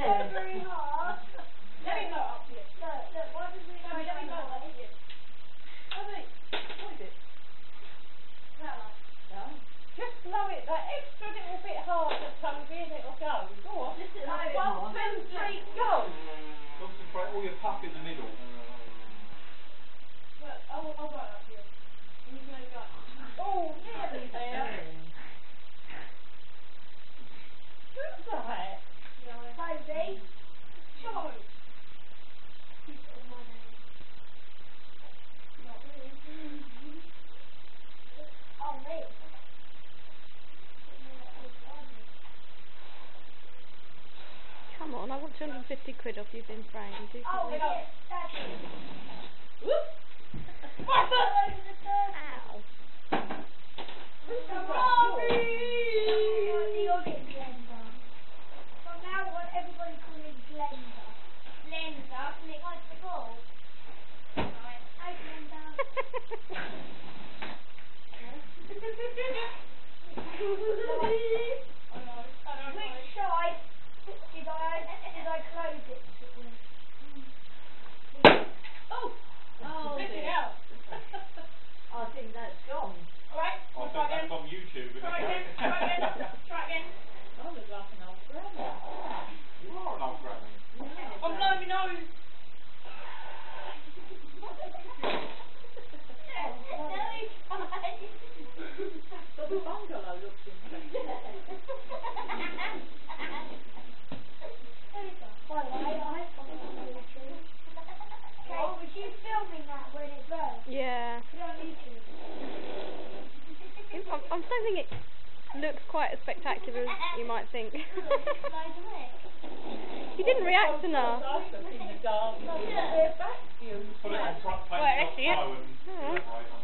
there. Very hard. Let me blow up here. Look, why does it go Let me blow up high? here. What is it? No. Just blow it that extra little bit harder, Toby, and it'll go. Go on. Just a little bit more. 1, 2, 3, go. Concentrate all your puff in the middle. Well, I'll blow it up here. And you can let it go. Oh, nearly there. Who's that? Toby. Charlie. He's got my name. Not really. Oh, me. Come on, I want 250 quid off you've been framed. Do Oh, something. yes, that's it. Whoop. Ow. The audit blender. From now on, everybody call me blender. Blender, and it likes the ball. Right, hi blender. Which side did I close it with? Oh, dear. out. I think that's gone. Alright, I think try that's again. on YouTube. Isn't Try again, it? try again, try again. I look like an old grandma. You are an old granny. I'm blowing my nose. But the bungalow looks interesting. Okay, was you filming that when it burst? Yeah. Put it on YouTube. I don't think it looks quite as spectacular as you might think. He didn't react enough. I look in the dark. They're back views. Put it on front page. Well, actually, .co and yeah. elaborate on